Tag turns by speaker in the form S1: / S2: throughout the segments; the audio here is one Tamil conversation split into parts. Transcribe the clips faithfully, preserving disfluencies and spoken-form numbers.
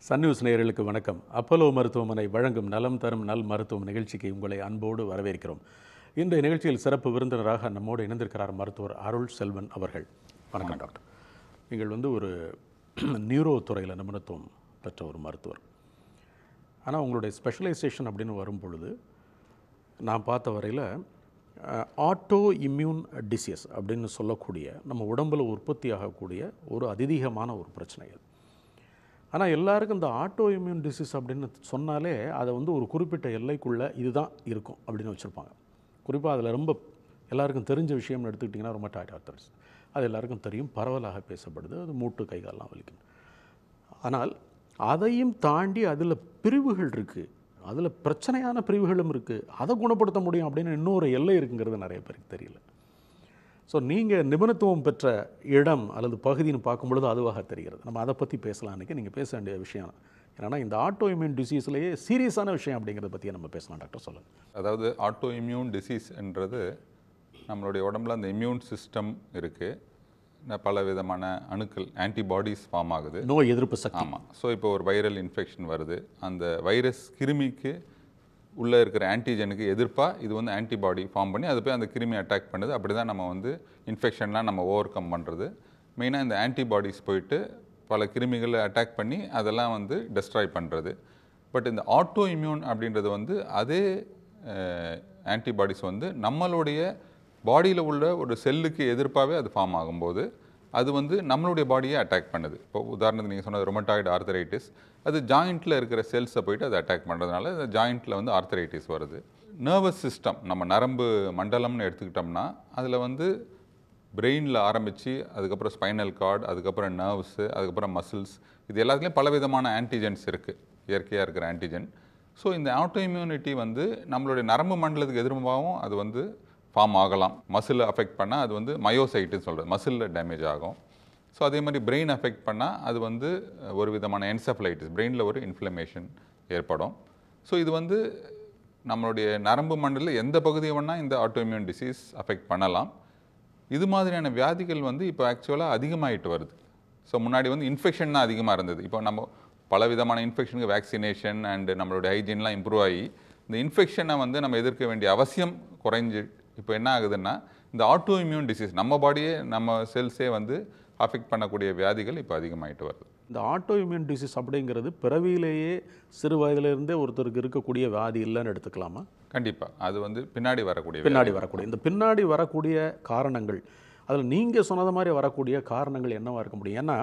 S1: சன் நியூஸ் நேயர்களுக்கு வணக்கம். அப்போலோ மருத்துவமனை வழங்கும் நலம் தரும் நல் மருத்துவம் நிகழ்ச்சிக்கு உங்களை அன்போடு வரவேற்கிறோம். இன்றைய நிகழ்ச்சியில் சிறப்பு விருந்தினராக நம்மோடு இணைந்திருக்கிறார் மருத்துவர் அருள் செல்வன் அவர்கள். வணக்கம் டாக்டர். நீங்கள் வந்து ஒரு நியூரோ துறையில் நிபுணத்துவம் பெற்ற ஒரு மருத்துவர். ஆனால் உங்களுடைய ஸ்பெஷலைசேஷன் அப்படின்னு வரும் பொழுது நான் பார்த்த வரையில் ஆட்டோ இம்யூன் டிசீஸ் அப்படின்னு சொல்லக்கூடிய நம்ம உடம்பில் உற்பத்தி ஆகக்கூடிய ஒரு அதிதீகமான ஒரு பிரச்சனை அது. ஆனால் எல்லாருக்கும் இந்த ஆட்டோ இம்யூன் டிசீஸ் அப்படின்னு சொன்னாலே அதை வந்து ஒரு குறிப்பிட்ட எல்லைக்குள்ளே இதுதான் இருக்கும் அப்படின்னு வச்சுருப்பாங்க. குறிப்பாக அதில் ரொம்ப எல்லாருக்கும் தெரிஞ்ச விஷயம்னு எடுத்துக்கிட்டிங்கன்னா ரொமட்டாய்டு ஆர்த்ரைட்டிஸ். அது எல்லாருக்கும் தெரியும், பரவலாக பேசப்படுது, அது மூட்டு கைகாலெலாம் வலிக்கும். ஆனால் அதையும் தாண்டி அதில் பிரிவுகள் இருக்குது, அதில் பிரச்சனையான பிரிவுகளும் இருக்குது. அதை குணப்படுத்த முடியும் அப்படின்னு இன்னொரு எல்லை இருக்குங்கிறது நிறைய பேருக்கு தெரியல. ஸோ நீங்கள் நிபுணத்துவம் பெற்ற இடம் அல்லது பகுதின்னு பார்க்கும்பொழுது அதுவாக தெரிகிறது. நம்ம அதை பற்றி பேசலாம். அன்றைக்கி நீங்கள் பேச வேண்டிய விஷயம் ஏன்னா இந்த ஆட்டோ இம்யூன் டிசீஸ்லேயே சீரியஸான விஷயம் அப்படிங்கிறத பற்றி நம்ம பேசலாம். டாக்டர் சொல்லுங்கள்.
S2: அதாவது ஆட்டோ இம்யூன் டிசீஸ்ன்றது நம்மளுடைய உடம்புல அந்த இம்யூன் சிஸ்டம் இருக்குது, பல விதமான அணுக்கள் ஆன்டிபாடிஸ் ஃபார்ம் ஆகுது,
S1: நோய் எதிர்ப்பு சக்தி.
S2: ஆமாம். ஸோ இப்போ ஒரு வைரல் இன்ஃபெக்ஷன் வருது, அந்த வைரஸ் கிருமிக்கு உள்ளே இருக்கிற ஆன்டிஜனுக்கு எதிர்ப்பாக இது வந்து ஆன்டிபாடி ஃபார்ம் பண்ணி அது போய் அந்த கிருமி அட்டாக் பண்ணுது. அப்படி தான் நம்ம வந்து இன்ஃபெக்ஷன்லாம் நம்ம ஓவர் கம் பண்ணுறது. மெயினாக இந்த ஆன்டிபாடிஸ் போயிட்டு பல கிருமிகளை அட்டாக் பண்ணி அதெல்லாம் வந்து டெஸ்ட்ராய் பண்ணுறது. பட் இந்த ஆட்டோ இம்யூன் அப்படின்றது வந்து அதே ஆன்டிபாடிஸ் வந்து நம்மளுடைய பாடியில் உள்ள ஒரு செல்லுக்கு எதிர்ப்பாகவே அது ஃபார்ம் ஆகும்போது அது வந்து நம்மளுடைய பாடியை அட்டாக் பண்ணுது. இப்போ உதாரணத்துக்கு நீங்கள் சொன்னது ரொமட்டாய்டு ஆர்த்தரைட்டிஸ், அது ஜாயிண்ட்டில் இருக்கிற செல்ஸை போயிட்டு அதை அட்டாக் பண்ணுறதுனால இந்த ஜாயிண்ட்டில் வந்து ஆர்த்தரைட்டிஸ் வருது. நர்வஸ் சிஸ்டம், நம்ம நரம்பு மண்டலம்னு எடுத்துக்கிட்டோம்னா அதில் வந்து பிரெயினில் ஆரம்பித்து அதுக்கப்புறம் ஸ்பைனல் கார்டு, அதுக்கப்புறம் நர்வ்ஸு, அதுக்கப்புறம் மசில்ஸ், இது எல்லாத்துலேயும் பலவிதமான ஆன்டிஜென்ஸ் இருக்குது, இயற்கையாக இருக்கிற ஆன்டிஜென். ஸோ இந்த ஆட்டோ இம்யூனிட்டி வந்து நம்மளுடைய நரம்பு மண்டலத்துக்கு எதிர்ப்பாகவும் அது வந்து ஃபார்ம் ஆகலாம். மசிலை அஃபெக்ட் பண்ணால் அது வந்து மயோசைட்டுன்னு சொல்கிறது, மசிலில் டேமேஜ் ஆகும். ஸோ அதே மாதிரி பிரெயின் அஃபெக்ட் பண்ணால் அது வந்து ஒரு விதமான என்செஃபலைட்டிஸ், பிரெயினில் ஒரு இன்ஃப்ளமேஷன் ஏற்படும். ஸோ இது வந்து நம்மளுடைய நரம்பு மண்டலில் எந்த பகுதியை வேணால் இந்த ஆட்டோ இம்யூன் டிசீஸ் அஃபெக்ட் பண்ணலாம். இது மாதிரியான வியாதிகள் வந்து இப்போ ஆக்சுவலாக அதிகமாகிட்டு வருது. ஸோ முன்னாடி வந்து இன்ஃபெக்ஷன் தான் அதிகமாக இருந்தது. இப்போ நம்ம பல விதமான இன்ஃபெக்ஷனுக்கு வேக்சினேஷன் அண்டு நம்மளுடைய ஹைஜீன்லாம் இம்ப்ரூவ் ஆகி இந்த இன்ஃபெக்ஷனை வந்து நம்ம எதிர்க்க வேண்டிய அவசியம் குறைஞ்சி இப்போ என்ன ஆகுதுன்னா இந்த ஆட்டோ இம்யூன் டிசீஸ் நம்ம பாடியே நம்ம செல்ஸே வந்து அஃபெக்ட் பண்ணக்கூடிய வியாதிகள் இப்போ அதிகமாகிட்டு வருது.
S1: இந்த ஆட்டோ இம்யூன் டிசீஸ் அப்படிங்கிறது பிறவியிலேயே சிறு வயதிலிருந்தே ஒருத்தருக்கு இருக்கக்கூடிய வியாதி இல்லைன்னு எடுத்துக்கலாமா?
S2: கண்டிப்பாக. அது வந்து பின்னாடி வரக்கூடிய
S1: பின்னாடி வரக்கூடிய இந்த பின்னாடி வரக்கூடிய காரணங்கள், அதில் நீங்கள் சொன்னது மாதிரி வரக்கூடிய காரணங்கள் என்னவாக இருக்க முடியும்? ஏன்னா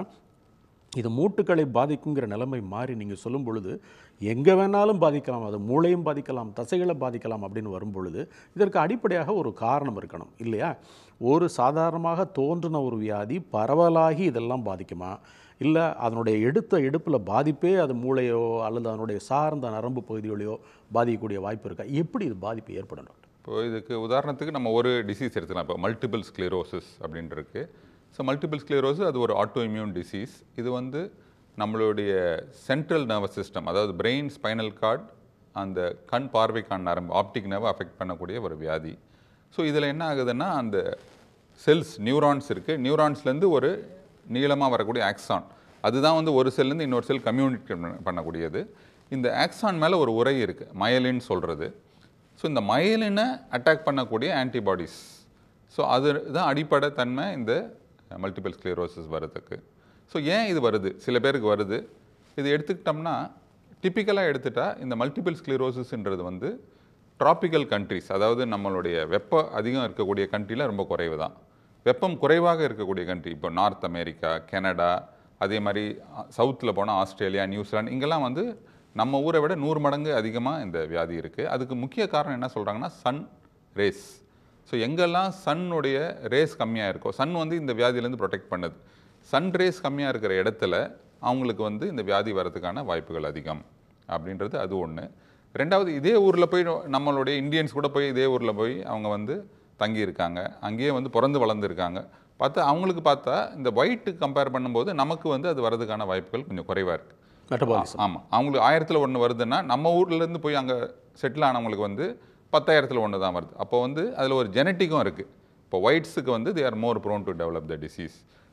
S1: இது மூட்டுக்களை பாதிக்குங்கிற நிலைமை மாறி நீங்கள் சொல்லும் பொழுது எங்கே வேணாலும் பாதிக்கலாம், அது மூளையும் பாதிக்கலாம், தசைகளை பாதிக்கலாம் அப்படின்னு வரும் பொழுது இதற்கு அடிப்படையாக ஒரு காரணம் இருக்கணும் இல்லையா? ஒரு சாதாரணமாக தோன்றின ஒரு வியாதி பரவலாகி இதெல்லாம் பாதிக்குமா, இல்லை அதனுடைய எடுத்த எடுப்பில் பாதிப்பே அது மூளையோ அல்லது அதனுடைய சார்ந்த நரம்பு பகுதிகளையோ பாதிக்கக்கூடிய வாய்ப்பு இருக்கா? எப்படி இது பாதிப்பு ஏற்படும் டாக்டர்?
S2: இப்போ இதுக்கு உதாரணத்துக்கு நம்ம ஒரு டிசீஸ் எடுத்துக்கலாம். இப்போ மல்டிபிள் ஸ்க்ளரோசிஸ் அப்படின்னு இருக்குது. ஸோ மல்டிபிள் ஸ்க்ளரோசிஸ் அது ஒரு ஆட்டோ இம்யூன் டிசீஸ். இது வந்து நம்மளுடைய சென்ட்ரல் நர்வஸ் சிஸ்டம், அதாவது பிரெயின், ஸ்பைனல் கார்டு, அந்த கண் பார்வைக்கான நரம்பு, ஆப்டிக் நர்வை அஃபெக்ட் பண்ணக்கூடிய ஒரு வியாதி. ஸோ இதில் என்ன ஆகுதுன்னா அந்த செல்ஸ், நியூரான்ஸ் இருக்குது, நியூரான்ஸ்லேருந்து ஒரு நீளமாக வரக்கூடிய ஆக்சான், அதுதான் வந்து ஒரு செல்லேருந்து இன்னொரு செல் கம்யூனிகேட் பண்ணக்கூடியது. இந்த ஆக்சான் மேலே ஒரு உறை இருக்குது, மயலின் சொல்கிறது. ஸோ இந்த மயலினை அட்டாக் பண்ணக்கூடிய ஆன்டிபாடிஸ், ஸோ அது தான் அடிப்படை தன்மை இந்த மல்டிபிள் ஸ்க்ளரோசிஸ் வர்றதுக்கு. ஸோ ஏன் இது வருது, சில பேருக்கு வருது, இது எடுத்துக்கிட்டோம்னா டிப்பிக்கலாக எடுத்துட்டா இந்த மல்டிபிள் ஸ்க்ளரோசிஸ்ன்றது வந்து ட்ராபிக்கல் கண்ட்ரிஸ், அதாவது நம்மளுடைய வெப்பம் அதிகம் இருக்கக்கூடிய கண்ட்ரியில் ரொம்ப குறைவு தான். வெப்பம் குறைவாக இருக்கக்கூடிய கண்ட்ரி, இப்போ நார்த் அமெரிக்கா, கனடா, அதே மாதிரி சவுத்தில் போனால் ஆஸ்திரேலியா, நியூசிலாந்து, இங்கெல்லாம் வந்து நம்ம ஊரை விட நூறு மடங்கு அதிகமாக இந்த வியாதி இருக்குது. அதுக்கு முக்கிய காரணம் என்ன சொல்கிறாங்கன்னா சன் ரேஸ். ஸோ எங்கெல்லாம் சன்னுடைய ரேஸ் கம்மியாக இருக்கோ, சன் வந்து இந்த வியாதியிலேருந்து ப்ரொடெக்ட் பண்ணுது, சன் ரேஸ் கம்மியாக இருக்கிற இடத்துல அவங்களுக்கு வந்து இந்த வியாதி வரதுக்கான வாய்ப்புகள் அதிகம் அப்படின்றது அது ஒன்று. ரெண்டாவது, இதே ஊரில் போய் நம்மளுடைய இந்தியன்ஸ் கூட போய் இதே ஊரில் போய் அவங்க வந்து தங்கியிருக்காங்க, அங்கேயே வந்து பிறந்து வளர்ந்துருக்காங்க, பார்த்தா அவங்களுக்கு பார்த்தா இந்த ஒயிட்டு கம்பேர் பண்ணும்போது நமக்கு வந்து அது வரதுக்கான வாய்ப்புகள் கொஞ்சம் குறைவாக இருக்குது.
S1: மெட்டபாலிசம்.
S2: ஆமாம், அவங்களுக்கு ஆயிரத்தில் ஒன்று வருதுன்னா நம்ம ஊர்லேருந்து போய் அங்கே செட்டில் ஆனவங்களுக்கு வந்து பத்தாயிரத்தில் ஒன்று தான் வருது. அப்போ வந்து அதில் ஒரு ஜெனட்டிக்கும் இருக்குது. இப்போ ஒயிட்ஸுக்கு வந்து they are more prone to develop the disease.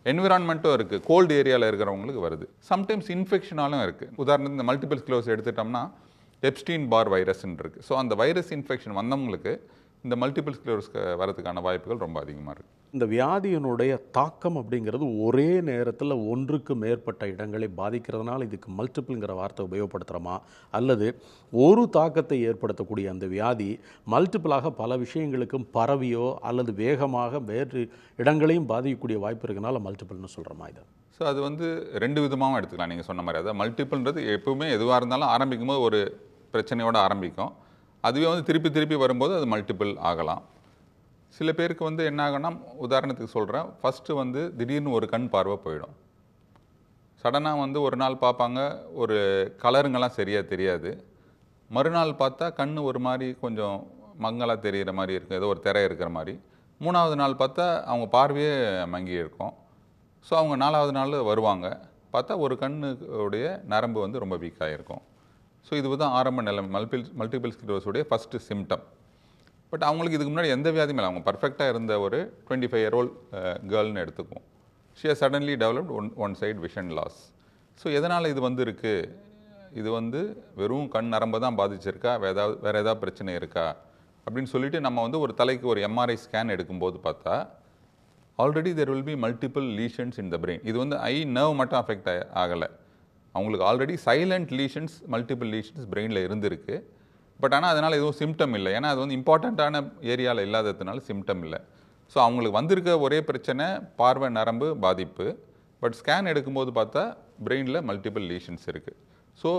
S2: என்விரான்மெண்ட்டும் இருக்குது, கோல்டு ஏரியாவில் இருக்கிறவங்களுக்கு வருது. சம்டைம்ஸ் இன்ஃபெக்ஷனாலும் இருக்குது. உதாரணத்துக்கு இந்த மல்டிபிள் ஸ்க்ளரோசிஸ் எடுத்துட்டோம்னா எப்ஸ்டீன் பார் வைரஸ்ன்னு இருக்குது. ஸோ அந்த வைரஸ் இன்ஃபெக்ஷன் வந்தவங்களுக்கு இந்த மல்டிபிள் ஸ்க்ளரோசிஸ் வரதுக்கான வாய்ப்புகள் ரொம்ப அதிகமாக இருக்குது.
S1: இந்த வியாதியினுடைய தாக்கம் அப்படிங்கிறது ஒரே நேரத்தில் ஒன்றுக்கு மேற்பட்ட இடங்களை பாதிக்கிறதுனால இதுக்கு மல்டிபிள்ங்கிற வார்த்தை உபயோகப்படுத்துகிறோமா, அல்லது ஒரு தாக்கத்தை ஏற்படுத்தக்கூடிய அந்த வியாதி மல்டிபிளாக பல விஷயங்களுக்கும் பரவியோ அல்லது வேகமாக வேறு இடங்களையும் பாதிக்கக்கூடிய வாய்ப்பு இருக்கனால மல்டிபிள்னு சொல்கிறோமா இதை?
S2: ஸோ அது வந்து ரெண்டு விதமாகவும் எடுத்துக்கலாம். நீங்கள் சொன்ன மாதிரி அதாவது மல்டிபிள்ன்றது எப்பவுமே எதுவாக இருந்தாலும் ஆரம்பிக்கும் போது ஒரு பிரச்சனையோடு ஆரம்பிக்கும். அதுவே வந்து திருப்பி திருப்பி வரும்போது அது மல்டிபிள் ஆகலாம். சில பேருக்கு வந்து என்ன ஆகும்னா, உதாரணத்துக்கு சொல்கிறேன், ஃபஸ்ட்டு வந்து திடீர்னு ஒரு கண் பார்வை போயிடும். சடனாக வந்து ஒரு நாள் பார்ப்பாங்க, ஒரு கலருங்கெல்லாம் சரியாக தெரியாது. மறுநாள் பார்த்தா கண் ஒரு மாதிரி கொஞ்சம் மங்கலாக தெரிகிற மாதிரி இருக்கும், ஏதோ ஒரு திரை இருக்கிற மாதிரி. மூணாவது நாள் பார்த்தா அவங்க பார்வையே மங்கி இருக்கும். ஸோ அவங்க நாலாவது நாள் வருவாங்க, பார்த்தா ஒரு கண்ணுடைய நரம்பு வந்து ரொம்ப வீக்காக இருக்கும். ஸோ இது தான் ஆரம்ப நிலைமை மல்டிபிள் மல்டிபிள் ஸ்க்ளரோசிஸுடைய ஃபஸ்ட்டு சிம்டம். பட் அவங்களுக்கு இதுக்கு முன்னாடி எந்த வியாதியும் இல்லை. அவங்க பர்ஃபெக்டாக இருந்த ஒரு டுவெண்ட்டி ஃபைவ் இயர் ஓல்ட் கேர்ள்னு எடுத்துக்குவோம். She has suddenly developed one one side vision loss. So எதனால் இது வந்து இருக்குது, இது வந்து வெறும் கண் நரம்பு தான் பாதிச்சிருக்கா, வேறு ஏதாவது வேறு ஏதாவது பிரச்சனை இருக்கா அப்படின்னு சொல்லிட்டு நம்ம வந்து ஒரு தலைக்கு ஒரு எம்ஆர்ஐ ஸ்கேன் எடுக்கும்போது பார்த்தா already there will be multiple lesions in the brain. இது வந்து ஐ நர்வ் மட்டும் அஃபெக்ட் ஆகலை, அவங்களுக்கு already silent lesions multiple lesions பிரெயினில் இருந்திருக்கு. பட் ஆனால் அதனால் எதுவும் சிம்டம் இல்லை, ஏன்னா அது வந்து இம்பார்ட்டண்ட்டான ஏரியாவில் இல்லாததுனால சிம்டம் இல்லை. ஸோ அவங்களுக்கு வந்திருக்க ஒரே பிரச்சனை பார்வை நரம்பு பாதிப்பு. பட் ஸ்கேன் எடுக்கும்போது பார்த்தா பிரெயினில் மல்டிபிள் லீஷன்ஸ் இருக்குது. So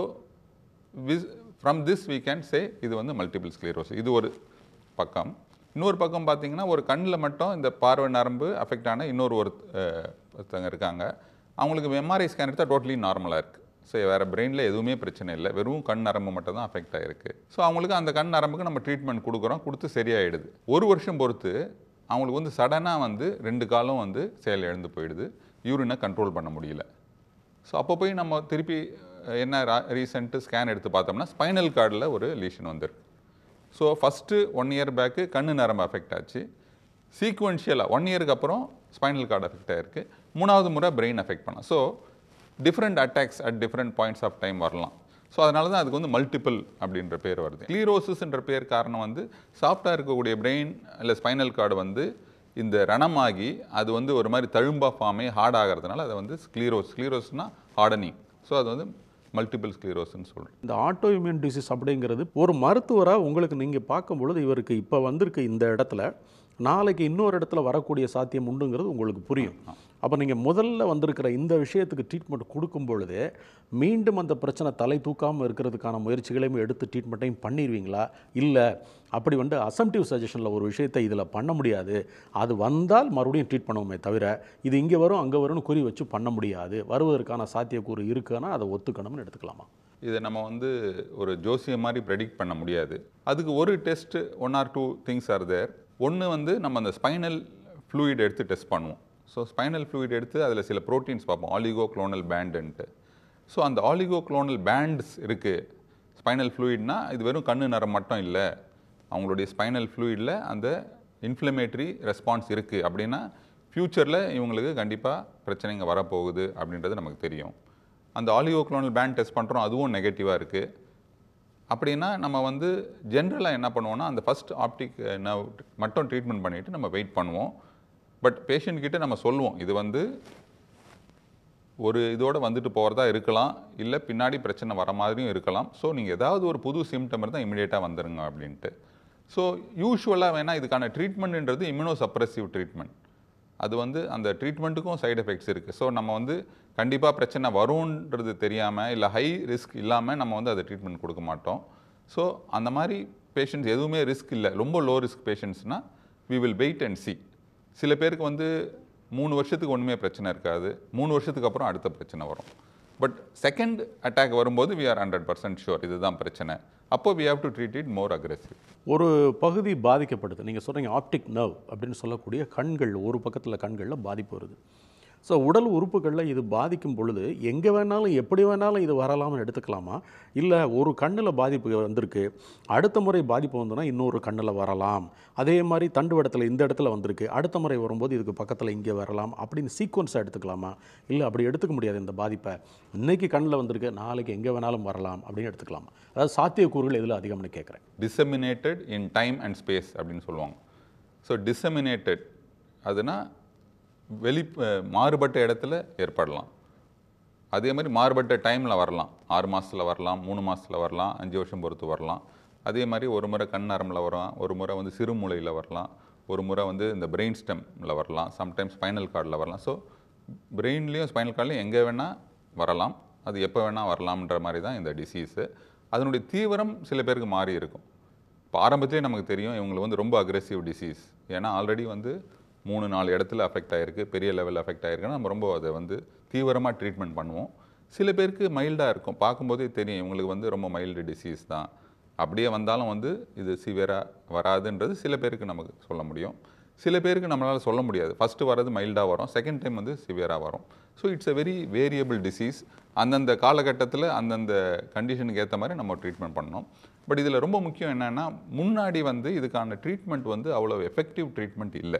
S2: with from this we can say இது வந்து மல்டிபிள் ஸ்க்ளரோசிஸ். இது ஒரு பக்கம். இன்னொரு பக்கம் பார்த்தீங்கன்னா ஒரு கண்ணில் மட்டும் இந்த பார்வை நரம்பு அஃபெக்ட் ஆன இன்னொரு ஒரு ஒருத்தங்க இருக்காங்க. அவங்களுக்கு எம்ஆர்ஐ ஸ்கேன் எடுத்தால் டோட்டலி நார்மலாக இருக்குது. ஸோ வேறு பிரெயினில் எதுவுமே பிரச்சனை இல்லை, வெறும் கண் நரம்பு மட்டும் தான் அஃபெக்ட் ஆகிருக்கு. ஸோ அவங்களுக்கு அந்த கண் நரம்புக்கு நம்ம ட்ரீட்மெண்ட் கொடுக்குறோம், கொடுத்து சரியாயிடுது. ஒரு வருஷம் பொறுத்து அவங்களுக்கு வந்து சடனாக வந்து ரெண்டு காலம் வந்து செயல் இழந்து போயிடுது, யூரினை கண்ட்ரோல் பண்ண முடியல. ஸோ அப்போ போய் நம்ம திருப்பி என்ன ரீசெண்ட்டு ஸ்கேன் எடுத்து பார்த்தோம்னா ஸ்பைனல் கார்டில் ஒரு லீஷன் வந்திருக்கு. So first one year back கண்ணு நரம்பு அஃபெக்ட் ஆச்சு, சீக்வென்ஷியலாக ஒன் இயருக்கு அப்புறம் ஸ்பைனல் கார்டு அஃபெக்ட் ஆகிருக்கு, மூணாவது முறை பிரெயின் அஃபெக்ட் பண்ணலாம். So different attacks at different points of time வரலாம். ஸோ அதனால தான் அதுக்கு வந்து மல்டிபிள் அப்படின்ற பேர் வருது. ஸ்க்ளரோசிஸ்ன்ற பேர் காரணம் வந்து சாஃப்டாக இருக்கக்கூடிய பிரெயின் இல்லை ஸ்பைனல் கார்டு வந்து இந்த ரணமாகி அது வந்து ஒரு மாதிரி தழும்பா ஃபார்மே ஹார்ட் ஆகிறதுனால அதை வந்து ஸ்க்ளீரோஸ் ஸ்க்ளீரோஸ்னால் ஹார்டனிங். ஸோ அது வந்து மல்டிபிள் ஸ்க்ளரோஸ்ன்னு சொல்கிறேன்.
S1: இந்த ஆட்டோ இம்யூன் டிசீஸ் அப்படிங்கிறது ஒரு மருத்துவராக உங்களுக்கு நீங்கள் பார்க்கும் பொழுது இவருக்கு இப்போ வந்திருக்கு இந்த இடத்துல, நாளைக்கு இன்னொரு இடத்துல வரக்கூடிய சாத்தியம் உண்டுங்கிறது உங்களுக்கு புரியும். அப்போ நீங்கள் முதல்ல வந்திருக்கிற இந்த விஷயத்துக்கு ட்ரீட்மெண்ட் கொடுக்கும் பொழுது மீண்டும் அந்த பிரச்சனை தலை தூக்காமல் இருக்கிறதுக்கான முயற்சிகளையும் எடுத்து ட்ரீட்மெண்ட்டையும் பண்ணிடுவீங்களா, இல்லை அப்படி வந்து அசம்டிவ் சஜஷனில் ஒரு விஷயத்தை இதில் பண்ண முடியாது, அது வந்தால் மறுபடியும் ட்ரீட் பண்ணுவோமே தவிர இது இங்கே வரும் அங்கே வரும்னு குறி வச்சு பண்ண முடியாது, வருவதற்கான சாத்தியக்கூறு இருக்குன்னா அதை ஒத்துக்கணும்னு எடுத்துக்கலாமா?
S2: இதை நம்ம வந்து ஒரு ஜோசியம் மாதிரி ப்ரெடிக்ட் பண்ண முடியாது. அதுக்கு ஒரு test one or two things are there. ஒன்று வந்து நம்ம அந்த ஸ்பைனல் ஃப்ளூயிட் எடுத்து டெஸ்ட் பண்ணுவோம். ஸோ ஸ்பைனல் ஃப்ளூயிட் எடுத்து அதில் சில ப்ரோட்டீன்ஸ் பார்ப்போம், ஆலிகோ குளோனல் பேண்டுன்ட்டு. ஸோ அந்த ஆலிகோ குளோனல் பேண்ட்ஸ் இருக்குது ஸ்பைனல் ஃப்ளூயிட்னா இது வெறும் கண்ணு நரம் மட்டும் இல்லை, அவங்களுடைய ஸ்பைனல் ஃப்ளூயிடில் அந்த இன்ஃப்ளமேட்டரி ரெஸ்பான்ஸ் இருக்குது அப்படின்னா ஃப்யூச்சரில் இவங்களுக்கு கண்டிப்பாக பிரச்சனைங்க வரப்போகுது அப்படின்றது நமக்கு தெரியும். அந்த ஆலிகோ குளோனல் பேண்ட் டெஸ்ட் பண்ணுறோம், அதுவும் நெகட்டிவாக இருக்குது அப்படின்னா நம்ம வந்து ஜென்ரலாக என்ன பண்ணுவோம்னா அந்த ஃபஸ்ட் ஆப்டிக் நர்வ் மட்டும் ட்ரீட்மெண்ட் பண்ணிவிட்டு நம்ம வெயிட் பண்ணுவோம். பட் பேஷண்ட் கிட்ட நம்ம சொல்லுவோம் இது வந்து ஒரு இதோட வந்துட்டு போகிறதா இருக்கலாம், இல்லை பின்னாடி பிரச்சனை வர மாதிரியும் இருக்கலாம். ஸோ நீங்கள் ஏதாவது ஒரு புது சிம்டம் இருந்தால் இமீடியட்டாக வந்துடுங்க அப்படின்ட்டு. ஸோ யூஸ்வலாக வேணால் இதுக்கான ட்ரீட்மெண்ட்ன்றது இம்யூனோ சப்ரெசிவ் ட்ரீட்மெண்ட். அது வந்து அந்த ட்ரீட்மெண்ட்டுக்கும் சைடு எஃபெக்ட்ஸ் இருக்குது. ஸோ நம்ம வந்து கண்டிப்பாக பிரச்சனை வரும்ன்றது தெரியாமல் இல்லை ஹை ரிஸ்க் இல்லாமல் நம்ம வந்து அதை ட்ரீட்மெண்ட் கொடுக்க மாட்டோம். ஸோ அந்த மாதிரி பேஷண்ட்ஸ் எதுவுமே ரிஸ்க் இல்லை, ரொம்ப லோ ரிஸ்க் பேஷண்ட்ஸ்னால் we will wait and see. சில பேருக்கு வந்து மூணு வருஷத்துக்கு ஒன்றுமே பிரச்சனை இருக்காது, மூணு வருஷத்துக்கு அப்புறம் அடுத்த பிரச்சனை வரும். பட் செகண்ட் அட்டாக் வரும்போது we are hundred percent sure இதுதான் பிரச்சனை, அப்போ we have to treat it more aggressive.
S1: ஒரு பகுதி பாதிக்கப்படுது, நீங்கள் சொல்கிறீங்க ஆப்டிக் நர்வ் அப்படின்னு சொல்லக்கூடிய கண்கள், ஒரு பக்கத்தில் கண்களில் பாதிப்பு வருது. ஸோ உடல் உறுப்புகளில் இது பாதிக்கும் பொழுது எங்கே வேணாலும் எப்படி வேணாலும் இது வரலாம்னு எடுத்துக்கலாமா, இல்லை ஒரு கண்ணில் பாதிப்பு வந்திருக்கு, அடுத்த முறை பாதிப்பு வந்ததுன்னா இன்னொரு கண்ணில் வரலாம், அதே மாதிரி தண்டுவடத்தில் இந்த இடத்துல வந்திருக்கு, அடுத்த முறை வரும்போது இதுக்கு பக்கத்தில் இங்கே வரலாம் அப்படின்னு சீக்வன்ஸாக எடுத்துக்கலாமா, இல்லை அப்படி எடுத்துக்க முடியாது, இந்த பாதிப்பை இன்னைக்கு கண்ணில் வந்திருக்கு நாளைக்கு எங்கே வேணாலும் வரலாம் அப்படின்னு எடுத்துக்கலாமா? அதாவது சாத்தியக்கூறுகள் எதில் அதிகம்னு கேட்குறேன்.
S2: Disseminated in time and space அப்படின்னு சொல்லுவாங்க. ஸோ டிசமினேட்டட் அதுனா வெளி மாறுபட்ட இடத்துல ஏற்படலாம், அதே மாதிரி மாறுபட்ட டைமில் வரலாம், ஆறு மாதத்தில் வரலாம், மூணு மாதத்தில் வரலாம், அஞ்சு வருஷம் பொறுத்து வரலாம். அதே மாதிரி ஒரு முறை கண் நரம்பில் வரலாம், ஒரு முறை வந்து சிறுமூளையில் வரலாம், ஒரு முறை வந்து இந்த பிரெயின் ஸ்டெம்மில் வரலாம், சம்டைம்ஸ் ஸ்பைனல் கார்டில் வரலாம். ஸோ பிரெயின்லேயும் ஸ்பைனல் கார்ட்லேயும் எங்கே வேணால் வரலாம், அது எப்போ வேணால் வரலாம்ன்ற மாதிரி தான் இந்த டிசீஸு. அதனுடைய தீவிரம் சில பேருக்கு மாறி இருக்கும். இப்போ ஆரம்பத்திலே நமக்கு தெரியும் இவங்களுக்கு வந்து ரொம்ப அக்ரெசிவ் டிசீஸ், ஏன்னா ஆல்ரெடி வந்து மூணு நாலு இடத்துல அஃபெக்ட் ஆகிருக்கு, பெரிய லெவலில் அஃபெக்ட் ஆகிருக்குன்னா நம்ம ரொம்ப அதை வந்து தீவிரமாக ட்ரீட்மெண்ட் பண்ணுவோம். சில பேருக்கு மைல்டாக இருக்கும், பார்க்கும்போதே தெரியும் இவங்களுக்கு வந்து ரொம்ப மைல்டு டிசீஸ் தான், அப்படியே வந்தாலும் வந்து இது சிவியராக வராதுன்றது சில பேருக்கு நமக்கு சொல்ல முடியும். சில பேருக்கு நம்மளால் சொல்ல முடியாது, ஃபஸ்ட்டு வரது மைல்டாக வரும், செகண்ட் டைம் வந்து சிவியராக வரும். So it's a very variable disease. அந்தந்த காலகட்டத்தில் அந்தந்த கண்டிஷனுக்கு ஏற்ற மாதிரி நம்ம ட்ரீட்மெண்ட் பண்ணணும். பட் இதில் ரொம்ப முக்கியம் என்னென்னா, முன்னாடி வந்து இதுக்கான ட்ரீட்மெண்ட் வந்து அவ்வளோ எஃபெக்டிவ் ட்ரீட்மெண்ட் இல்லை.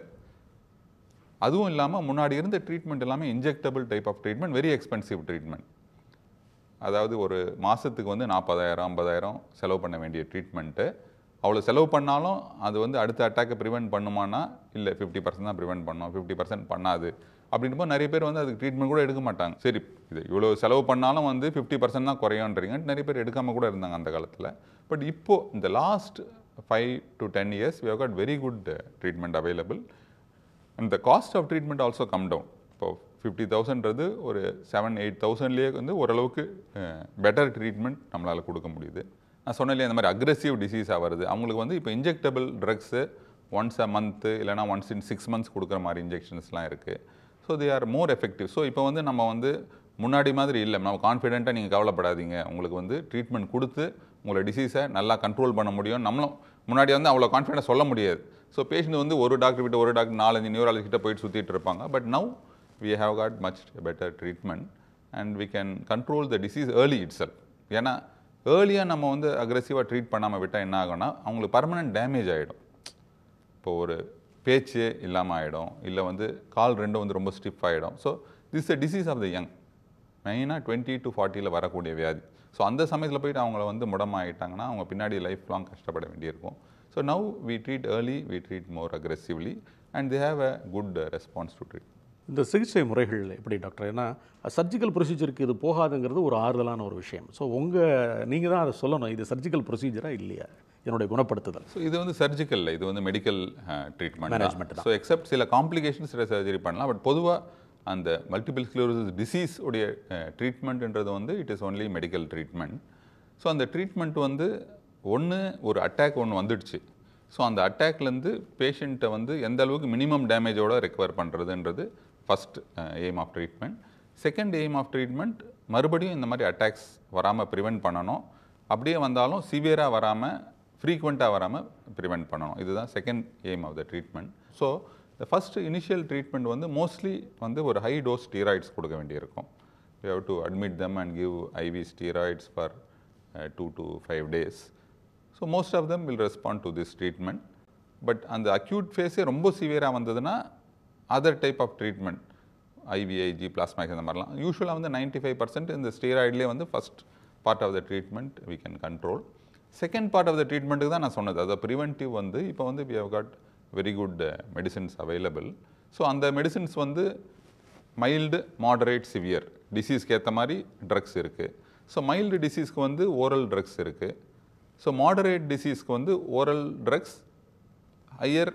S2: அதுவும் இல்லாமல் முன்னாடி இருந்த ட்ரீட்மெண்ட் எல்லாமே injectable type of treatment, very expensive treatment. அதாவது ஒரு மாதத்துக்கு வந்து நாற்பதாயிரம் ஐம்பதாயிரம் செலவு பண்ண வேண்டிய ட்ரீட்மெண்ட்டு, அவ்வளோ செலவு பண்ணாலும் அது வந்து அடுத்த அட்டாக்கை ப்ரிவெண்ட் பண்ணுமானா இல்லை, ஃபிஃப்டி பர்சன்ட் தான் ப்ரிவெண்ட் பண்ணோம், ஃபிஃப்டி பர்சன்ட் பண்ணாது அப்படின்றப்போ நிறைய பேர் வந்து அதுக்கு ட்ரீட்மெண்ட் கூட எடுக்க மாட்டாங்க. சரி, இது இவ்வளோ செலவு பண்ணாலும் வந்து ஃபிஃப்டி பர்சன்ட் தான் குறையுன்றீங்க, நிறைய பேர் எடுக்காமல் கூட இருந்தாங்க அந்த காலத்தில். பட் இப்போது இந்த last five to ten years we have got very good treatment available. And the cost of treatment also come down. இப்போ ஃபிஃப்டி தௌசண்ட்றது ஒரு செவன் எயிட் தௌசண்ட்லேயே வந்து ஓரளவுக்கு பெட்டர் ட்ரீட்மெண்ட் நம்மளால் கொடுக்க முடியுது. நான் சொன்னேன் இந்த மாதிரி அக்ரெசிவ் டிசீஸாக வருது, அவங்களுக்கு வந்து இப்போ injectable drugs once a month இல்லைனா ஒன்ஸ் இன் சிக்ஸ் மந்த்ஸ் கொடுக்குற மாதிரி இன்ஜெக்ஷன்ஸ்லாம் இருக்குது. So they are more effective. So இப்போ வந்து நம்ம வந்து முன்னாடி மாதிரி இல்லை, நம்ம கான்ஃபிடென்ட்டாக நீங்கள் கவலைப்படாதீங்க, உங்களுக்கு வந்து ட்ரீட்மெண்ட் கொடுத்து உங்களை டிசீஸை நல்லா கண்ட்ரோல் பண்ண முடியும். நம்மளும் முன்னாடி வந்து அவ்வளோ கான்ஃபிடென்ட்டாக சொல்ல முடியாது. ஸோ பேஷண்ட் வந்து ஒரு டாக்டர் கிட்ட ஒரு டாக்டர் நாலஞ்சு நியூராலஜி கிட்ட போயிட்டு சுற்றிட்டு இருப்பாங்க. But now we have got much better treatment and we can control the disease early itself. ஏன்னா ஏர்லியாக நம்ம வந்து அக்ரெசிவாக ட்ரீட் பண்ணாமல் விட்டால் என்ன ஆகும்னா அவங்களுக்கு பர்மனெண்ட் டேமேஜ் ஆகிடும். இப்போது ஒரு பேச்சு இல்லாமல் ஆகிடும், இல்லை வந்து கால் ரெண்டும் வந்து ரொம்ப ஸ்டிஃப் ஆகிடும். So this a disease of the young, மெயினாக டுவெண்ட்டி டு ஃபார்ட்டியில் வரக்கூடிய வியாதி. ஸோ அந்த சமயத்தில் போயிட்டு அவங்கள வந்து முடமாகிட்டாங்கன்னா அவங்க பின்னாடி லைஃப் லாங் கஷ்டப்பட வேண்டியிருக்கும். So now we treat early, we treat more aggressively and they have a good response to treat.
S1: இந்த சிகிச்சை முறைகள் எப்படி டாக்டர்? ஏன்னா சர்ஜிக்கல் ப்ரொசீஜருக்கு இது போகாதுங்கிறது ஒரு ஆறுதலான ஒரு விஷயம். ஸோ உங்கள் நீங்கள் தான் அதை சொல்லணும், இது சர்ஜிக்கல் ப்ரொசீஜராக இல்லையா என்னுடைய குணப்படுத்துதல்?
S2: ஸோ இது வந்து சர்ஜிக்கல், இது வந்து மெடிக்கல் ட்ரீட்மெண்ட்
S1: மேனேஜ்மெண்ட் தான்.
S2: ஸோ எக்ஸப்ட் சில காம்ப்ளிகேஷன்ஸ் சர்ஜரி பண்ணலாம். பட் பொதுவாக அந்த மல்டிபிள் ஸ்க்ளரோசிஸ் டிசீஸ் உடைய ட்ரீட்மெண்ட்ன்றது வந்து it is only medical treatment. So அந்த ட்ரீட்மெண்ட் வந்து ஒன்று ஒரு அட்டாக் ஒன்று வந்துடுச்சு, ஸோ அந்த அட்டாக்லேருந்து பேஷண்ட்டை வந்து எந்த அளவுக்கு மினிமம் டேமேஜோடு ரெக்கவர் பண்ணுறதுன்றது first aim of treatment. Second aim of treatment மறுபடியும் இந்த மாதிரி அட்டாக்ஸ் வராமல் ப்ரிவெண்ட் பண்ணணும், அப்படியே வந்தாலும் சிவியராக வராமல் ஃப்ரீக்வெண்ட்டாக வராமல் ப்ரிவெண்ட் பண்ணணும். இதுதான் second aim of the treatment. So இந்த ஃபஸ்ட் இனிஷியல் ட்ரீட்மெண்ட் வந்து மோஸ்ட்லி வந்து ஒரு ஹை டோஸ் ஸ்டீராய்ட்ஸ் கொடுக்க வேண்டியிருக்கும். You have to admit them and give IV steroids for two to five days. So most of them will respond to this treatment. But அந்த அக்யூட் ஃபேஸே ரொம்ப சிவியராக வந்ததுன்னா other type of treatment, IVIG, பிளாஸ்மாக்ஸ் இந்த மாதிரிலாம் யூஸ்வலாக வந்து நைன்டி ஃபைவ் பர்சன்ட் இந்த ஸ்டீராய்ட்லேயே வந்து first part of the treatment we can control. Second part of the ட்ரீட்மெண்ட்டுக்கு தான் நான் சொன்னது, அதாவது ப்ரிவென்டிவ் வந்து இப்போ வந்து we have got very good medicines available. So அந்த மெடிசின்ஸ் வந்து மைல்டு, மாடரேட், சிவியர் டிசீஸ்க்கு ஏற்ற மாதிரி ட்ரக்ஸ் இருக்குது. ஸோ மைல்டு டிசீஸ்க்கு வந்து ஓரல் ட்ரக்ஸ் இருக்குது. ஸோ மாடரேட் டிசீஸ்க்கு வந்து oral drugs, higher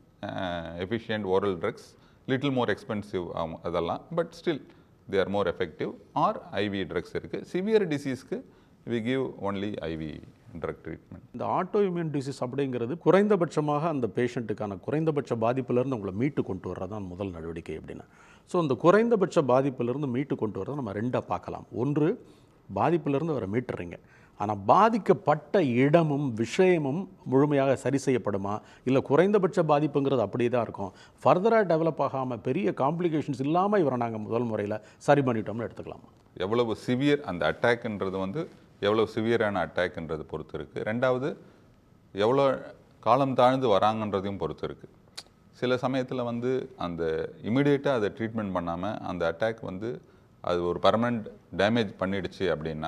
S2: efficient oral drugs, little more expensive ஆகும் அதெல்லாம், but still they are more effective. Or IV drugs இருக்குது. சிவியர் டிசீஸ்க்கு we give only IV drug treatment.
S1: இந்த ஆட்டோ இம்யூன் டிசீஸ் அப்படிங்கிறது குறைந்தபட்சமாக அந்த பேஷண்ட்டுக்கான குறைந்தபட்ச பாதிப்பிலிருந்து உங்களை மீட்டு கொண்டு வர்றதான் முதல் நடவடிக்கை அப்படின்னா. ஸோ இந்த குறைந்தபட்ச பாதிப்பிலிருந்து மீட்டு கொண்டு வரதை நம்ம ரெண்டாக பார்க்கலாம். ஒன்று, பாதிப்பிலிருந்து அவரை மீட்டுறீங்க, ஆனால் பாதிக்கப்பட்ட இடமும் விஷயமும் முழுமையாக சரி செய்யப்படுமா, இல்லை குறைந்தபட்ச பாதிப்புங்கிறது அப்படியே தான் இருக்கும், ஃபர்தராக டெவலப் ஆகாமல் பெரிய காம்ப்ளிகேஷன்ஸ் இல்லாமல் இவரை நாங்கள் முதல் முறையில் சரி பண்ணிட்டோம்னு எடுத்துக்கலாமா?
S2: எவ்வளவு சிவியர் அந்த அட்டாக்ன்றது வந்து எவ்வளோ சிவியரான அட்டாக்ன்றது பொறுத்து இருக்குது. ரெண்டாவது எவ்வளோ காலம் தாழ்ந்து வராங்கன்றதையும் பொறுத்து இருக்குது. சில சமயத்தில் வந்து அந்த இமிடியேட்டாக அதை ட்ரீட்மெண்ட் பண்ணாமல் அந்த அட்டாக் வந்து அது ஒரு பர்மனண்ட் டேமேஜ் பண்ணிடுச்சு அப்படின்னா,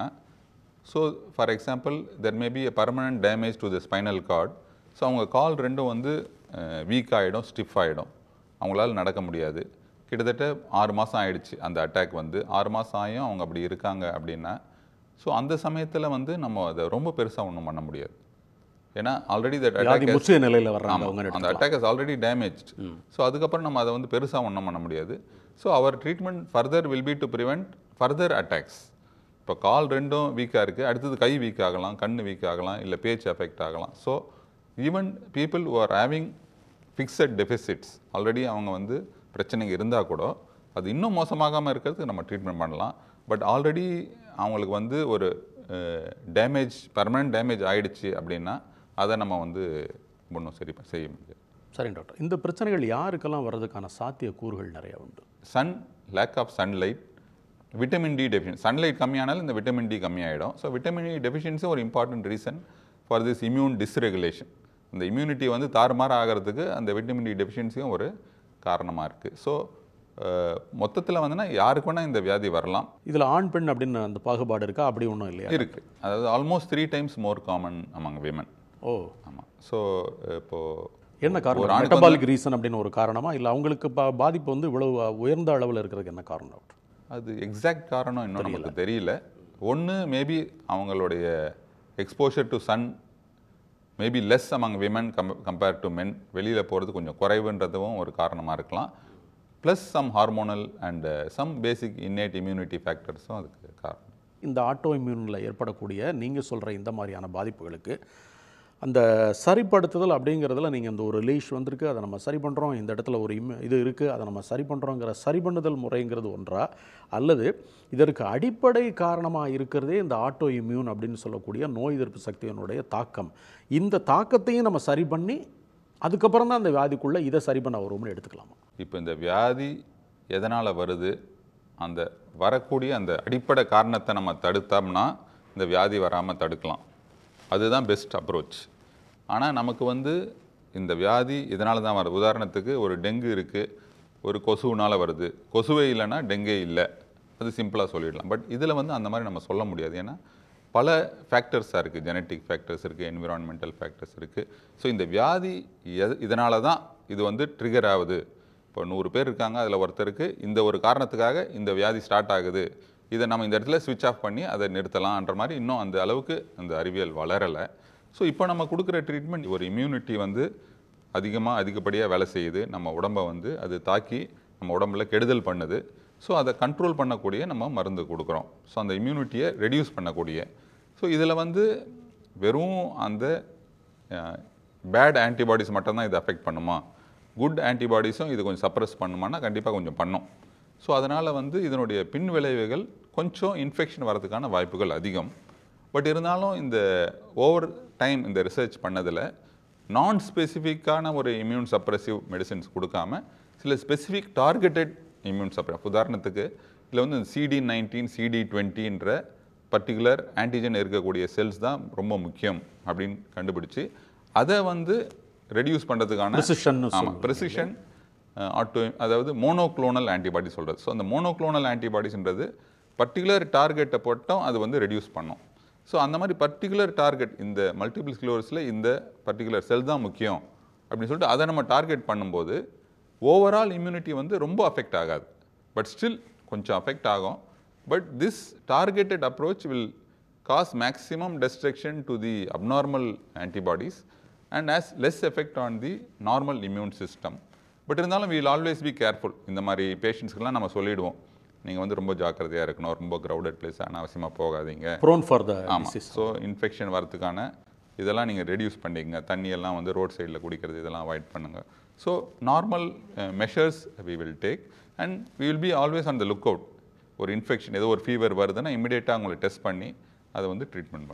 S2: so for example there may be a permanent damage to the spinal cord. So அவங்க கால் ரெண்டும் வந்து வீக் ஆகிடும், ஸ்டிஃப் ஆகிடும், அவங்களால நடக்க முடியாது. கிட்டத்தட்ட ஆறு மாதம் ஆயிடுச்சு அந்த அட்டாக் வந்து, ஆறு மாதம் ஆகியும் அவங்க அப்படி இருக்காங்க அப்படின்னா, ஸோ அந்த சமயத்தில் வந்து நம்ம அதை ரொம்ப பெருசாக ஒன்றும் பண்ண முடியாது. ஏன்னா ஆல்ரெடி தட் அட்டாக்
S1: முற்றிய நிலையில் வர்றாங்க அவங்க,
S2: அந்த attack is already damage. So அதுக்கப்புறம் நம்ம அதை வந்து பெருசாக ஒன்றும் பண்ண முடியாது. ஸோ அவர் treatment further will be to prevent further attacks. இப்போ கால் ரெண்டும் வீக்காக இருக்குது, அடுத்தது கை வீக் ஆகலாம், கண் வீக் ஆகலாம், இல்லை பேச்சு அஃபெக்ட் ஆகலாம். So even people who are having fixed deficits, already அவங்க வந்து பிரச்சனைங்க இருந்தால் கூட அது இன்னும் மோசமாகாமல் இருக்கிறதுக்கு நம்ம ட்ரீட்மெண்ட் பண்ணலாம். பட் ஆல்ரெடி அவங்களுக்கு வந்து ஒரு டேமேஜ், பர்மனன்ட் டேமேஜ் ஆகிடுச்சு அப்படின்னா அதை நம்ம வந்து ஒன்றும் சரி செய்ய முடியாது.
S1: சரி டாக்டர், இந்த பிரச்சனைகள் யாருக்கெல்லாம் வர்றதுக்கான சாத்திய கூறுகள் நிறைய உண்டு?
S2: Sun, lack of sunlight, vitamin D deficiency. Sunlight கம்மியானாலும் இந்த விட்டமின் டி கம்மியாயிடும். ஸோ விட்டமின் டி டெஃபிஷியன்சி ஒரு important reason for this immune dysregulation. இந்த இம்யூனிட்டி வந்து தாறுமாறு ஆகிறதுக்கு அந்த விட்டமின் டி டெஃபிஷியன்சியும் ஒரு காரணமாக இருக்குது. ஸோ மொத்தத்தில் வந்துன்னா யாருக்கு வேணால் இந்த வியாதி வரலாம்.
S1: இதில் ஆண் பெண் அப்படின்னு அந்த பாகுபாடு இருக்கா? அப்படி ஒன்றும் இல்லையா?
S2: இருக்குது. அதாவது almost three times more common among women.
S1: ஓ
S2: ஆமாம். ஸோ இப்போது
S1: என்ன காரணம்? மெட்டபாலிக் ரீசன் அப்படின்னு ஒரு காரணமா, இல்லை அவங்களுக்கு பா பாதிப்பு வந்து இவ்வளவு உயர்ந்த அளவில் இருக்கிறதுக்கு என்ன காரணம் டாக்டர்?
S2: அது எக்ஸாக்ட் காரணம் இன்னும் நமக்கு தெரியல. ஒன்று மேபி அவங்களுடைய exposure to sun maybe less among women come compared to men, வெளியில் போகிறது கொஞ்சம் குறைவுன்றதும் ஒரு காரணமாக இருக்கலாம். Plus some hormonal and some basic innate immunity ஃபேக்டர்ஸும் அதுக்கு காரணம்.
S1: இந்த ஆட்டோ இம்யூனில் ஏற்படக்கூடிய நீங்கள் சொல்கிற இந்த மாதிரியான பாதிப்புகளுக்கு அந்த சரிப்படுத்துதல் அப்படிங்கிறதுல நீங்கள் இந்த ஒரு லீஷ் வந்திருக்கு, அதை நம்ம சரி பண்ணுறோம், இந்த இடத்துல ஒரு இம் இது இருக்குது, அதை நம்ம சரி பண்ணுறோங்கிற சரி பண்ணுதல் முறைங்கிறது ஒன்றா, அல்லது இதற்கு அடிப்படை காரணமாக இருக்கிறதே இந்த ஆட்டோ இம்யூன் அப்படின்னு சொல்லக்கூடிய நோய் எதிர்ப்பு சக்தியினுடைய தாக்கம், இந்த தாக்கத்தையும் நம்ம சரி பண்ணி அதுக்கப்புறம் தான் அந்த வியாதிக்குள்ளே இதை சரி பண்ண வரும்னு எடுத்துக்கலாமா?
S2: இப்போ இந்த வியாதி எதனால் வருது, அந்த வரக்கூடிய அந்த அடிப்படை காரணத்தை நம்ம தடுத்தோம்னா இந்த வியாதி வராமல் தடுக்கலாம். அதுதான் பெஸ்ட் அப்ரோச். ஆனால் நமக்கு வந்து இந்த வியாதி இதனால தான் வருது. உதாரணத்துக்கு ஒரு டெங்கு இருக்குது, ஒரு கொசுவினால் வருது, கொசுவே இல்லைன்னா டெங்கே இல்லை, அது சிம்பிளாக சொல்லிடலாம். பட் இதில் வந்து அந்த மாதிரி நம்ம சொல்ல முடியாது. ஏன்னா பல ஃபேக்டர்ஸாக இருக்குது, ஜெனட்டிக் ஃபேக்டர்ஸ் இருக்குது, என்விரான்மெண்டல் ஃபேக்டர்ஸ் இருக்குது. ஸோ இந்த வியாதி எது இதனால தான் இது வந்து ட்ரிகர் ஆகுது. இப்போ நூறு பேர் இருக்காங்க, அதில் ஒருத்தருக்கு இந்த ஒரு காரணத்துக்காக இந்த வியாதி ஸ்டார்ட் ஆகுது, இதை நம்ம இந்த இடத்துல ஸ்விட்ச் ஆஃப் பண்ணி அதை நிறுத்தலாம்ன்ற மாதிரி இன்னும் அந்த அளவுக்கு அந்த அறிவியல் வளரலை. ஸோ இப்போ நம்ம கொடுக்குற ட்ரீட்மெண்ட் ஒரு இம்யூனிட்டி வந்து அதிகமாக அதிகப்படியாக வேலை செய்யுது, நம்ம உடம்பை வந்து அது தாக்கி நம்ம உடம்புல கெடுதல் பண்ணுது. ஸோ அதை கண்ட்ரோல் பண்ணக்கூடிய நம்ம மருந்து கொடுக்குறோம். ஸோ அந்த இம்யூனிட்டியை ரெடியூஸ் பண்ணக்கூடிய. ஸோ இதில் வந்து வெறும் அந்த பேட் ஆன்டிபாடிஸ் மட்டும்தான் இது அஃபெக்ட் பண்ணுமா, குட் ஆன்டிபாடிஸும் இது கொஞ்சம் சப்ரஸ் பண்ணுமானா கண்டிப்பாக கொஞ்சம் பண்ணும். ஸோ அதனால் வந்து இதனுடைய பின் விளைவுகள் கொஞ்சம் இன்ஃபெக்ஷன் வரதுக்கான வாய்ப்புகள் அதிகம். பட் இருந்தாலும் இந்த ஓவர் டைம் இந்த ரிசர்ச் பண்ணதில் நான் ஸ்பெசிஃபிக்கான ஒரு இம்யூன் சப்ரஸிவ் மெடிசின்ஸ் கொடுக்காம சில ஸ்பெசிஃபிக் டார்கெட்டட் இம்யூன் சப்ரஸ், உதாரணத்துக்கு இதில் வந்து சிடி நைன்டீன் சிடி டுவெண்ட்டின்ற பர்டிகுலர் ஆன்டிஜன் இருக்கக்கூடிய செல்ஸ் தான் ரொம்ப முக்கியம் அப்படின்னு கண்டுபிடிச்சி அதை வந்து ரெடியூஸ் பண்ணுறதுக்கான ஆமாம் ப்ரெசிஷன் ஆட்டோ, அதாவது மோனோக்ளோனல் ஆன்டிபாடி சொல்கிறது. ஸோ அந்த மோனோக்ளோனல் ஆன்டிபாடிஸ்ன்றது பர்டிகுலர் டார்கெட்டை போட்டோம் அது வந்து ரெடியூஸ் பண்ணோம். ஸோ அந்த மாதிரி பர்டிகுலர் டார்கெட் இந்த மல்டிபிள் ஸ்க்ளரோசிஸில் இந்த பர்டிகுலர் செல் தான் முக்கியம் அப்படின்னு சொல்லிட்டு அதை நம்ம டார்கெட் பண்ணும்போது ஓவரால் இம்யூனிட்டி வந்து ரொம்ப அஃபெக்ட் ஆகாது, பட் ஸ்டில் கொஞ்சம் அஃபெக்ட் ஆகும். But this targeted approach will cause maximum destruction to the abnormal antibodies and as less effect on the normal immune system. But இருந்தாலும் வில் ஆல்வேஸ் பி கேர்ஃபுல். இந்த மாதிரி பேஷண்ட்ஸ்க்கெலாம் நம்ம சொல்லிவிடுவோம், நீங்கள் வந்து ரொம்ப ஜாக்கிரதையாக இருக்கணும், ரொம்ப க்ரௌடட் பிளேஸ் அனாவசியமாக போகாதீங்க,
S1: ப்ரோன் ஃபார் த
S2: ஆமாம். ஸோ இன்ஃபெக்ஷன் வரதுக்கான இதெல்லாம் நீங்கள் ரெடியூஸ் பண்ணிங்க, தண்ணியெல்லாம் வந்து ரோட் சைடில் குடிக்கிறது இதெல்லாம் அவாய்ட் பண்ணுங்கள். So normal measures we will take and we will be always on the look out. ஒரு இன்ஃபெக்ஷன் ஏதோ ஒரு ஃபீவர் வருதுன்னா இமிடியேட்டாக அவங்களை டெஸ்ட் பண்ணி அதை வந்து ட்ரீட்மெண்ட் பண்ணுவோம்.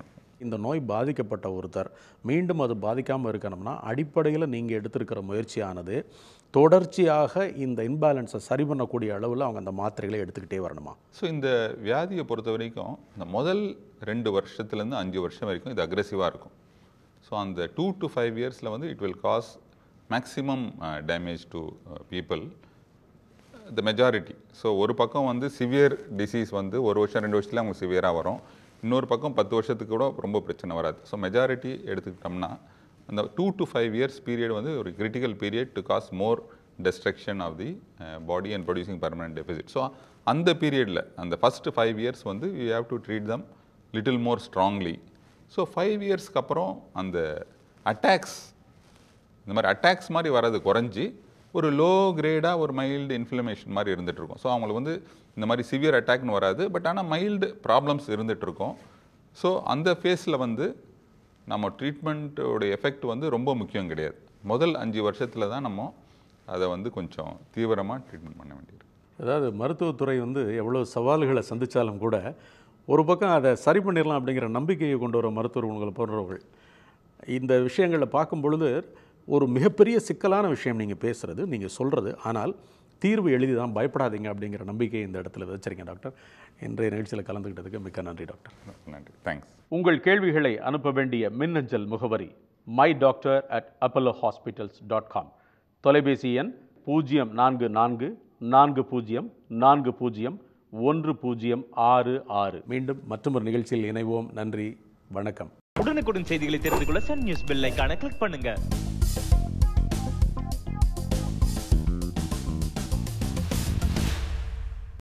S1: இந்த நோய் பாதிக்கப்பட்ட ஒருத்தர் மீண்டும் அது பாதிக்காமல் இருக்கணும்னா அடிப்படையில் நீங்கள் எடுத்திருக்கிற முயற்சியானது தொடர்ச்சியாக இந்த இன்பேலன்ஸை சரி பண்ணக்கூடிய அளவில் அவங்க அந்த மாத்திரைகளை எடுத்துக்கிட்டே வரணுமா?
S2: ஸோ இந்த வியாதியை பொறுத்த வரைக்கும் இந்த முதல் ரெண்டு வருஷத்துலேருந்து அஞ்சு வருஷம் வரைக்கும் இது அக்ரெசிவாக இருக்கும். ஸோ அந்த டூ டு ஃபைவ் இயர்ஸில் வந்து it will cause maximum damage to people, the majority. So ஒரு பக்கம் வந்து சிவியர் டிசீஸ் வந்து ஒரு வருஷம் ரெண்டு வருஷத்துல அவங்க சிவியராக வரும், இன்னொரு பக்கம் பத்து வருஷத்துக்கு கூட ரொம்ப பிரச்சனை வராது. ஸோ மெஜாரிட்டி எடுத்துக்கிட்டோம்னா அந்த two to five years period வந்து ஒரு critical period to cause more destruction of the body and producing permanent deficit. So அந்த பீரியடில் அந்த ஃபஸ்ட்டு ஃபைவ் இயர்ஸ் வந்து you have to treat them little more strongly. So five இயர்ஸ்க்கு அப்புறம் அந்த அட்டாக்ஸ், இந்த மாதிரி அட்டாக்ஸ் மாதிரி வர்றது குறைஞ்சி ஒரு லோ கிரேடாக ஒரு மைல்டு இன்ஃப்ளமேஷன் மாதிரி இருந்துகிட்ருக்கும். ஸோ அவங்களுக்கு வந்து இந்த மாதிரி சிவியர் அட்டாக்னு வராது, பட் ஆனால் மைல்டு ப்ராப்ளம்ஸ் இருந்துகிட்ருக்கும். ஸோ அந்த ஃபேஸில் வந்து நம்ம ட்ரீட்மெண்ட்டோட எஃபெக்ட் வந்து ரொம்ப முக்கியம் கிடையாது. முதல் அஞ்சு வருஷத்தில் தான் நம்ம அதை வந்து கொஞ்சம் தீவிரமாக ட்ரீட்மெண்ட் பண்ண வேண்டியது.
S1: அதாவது மருத்துவத்துறை வந்து எவ்வளோ சவால்களை சந்தித்தாலும் கூட ஒரு பக்கம் அதை சரி பண்ணிடலாம் அப்படிங்கிற நம்பிக்கையை கொண்டு வர மருத்துவர் உங்களை போன்றவர்கள் இந்த விஷயங்களை பார்க்கும் பொழுது ஒரு மிகப்பெரிய சிக்கலான விஷயம் நீங்கள் பேசுகிறது, நீங்கள் சொல்கிறது, ஆனால் தீர்வு எளிது தான், பயப்படாதீங்க அப்படிங்கிற நம்பிக்கையை இந்த இடத்துல விதைச்சிருங்க டாக்டர். இன்றைய நிகழ்ச்சியில் கலந்துக்கிட்டதுக்கு மிக்க நன்றி டாக்டர்.
S2: நன்றி, தேங்க்ஸ்.
S1: உங்கள் கேள்விகளை அனுப்ப வேண்டிய மின்னஞ்சல் முகவரி my doctor at Apollo hospitals dot com. தொலைபேசி எண் பூஜ்ஜியம் நான்கு நான்கு நான்கு பூஜ்ஜியம் நான்கு பூஜ்ஜியம் ஒன்று பூஜ்ஜியம் ஆறு ஆறு. மீண்டும் மற்றொரு நிகழ்ச்சியில் இணைவோம். நன்றி, வணக்கம்.
S3: உடனுக்குடன் செய்திகளை தெரிந்து கொள்ள சன் நியூஸ் பெல் ஐகானை கிளிக் பண்ணுங்க.